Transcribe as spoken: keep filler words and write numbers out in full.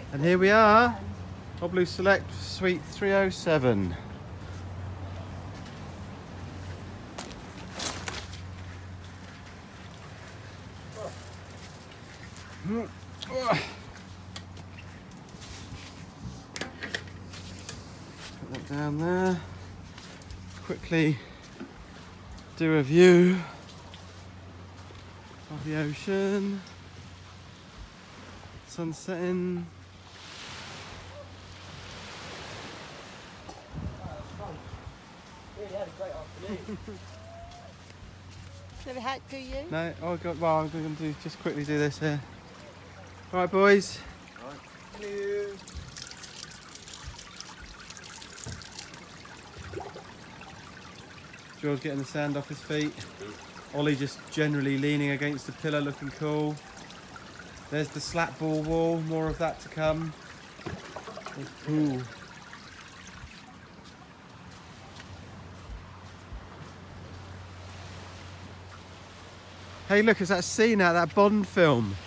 And here we are, Oblu Select Suite three oh seven. Put that down there. Quickly do a view of the ocean, sun setting. Really had a great afternoon. Never had, do you? No, oh God, well, I'm going to do, just quickly do this here. All right, boys. All right. Hello. George getting the sand off his feet. Ollie just generally leaning against the pillar, looking cool. There's the slat ball wall, more of that to come. There's pool. Hey, look, it's that scene out of that Bond film.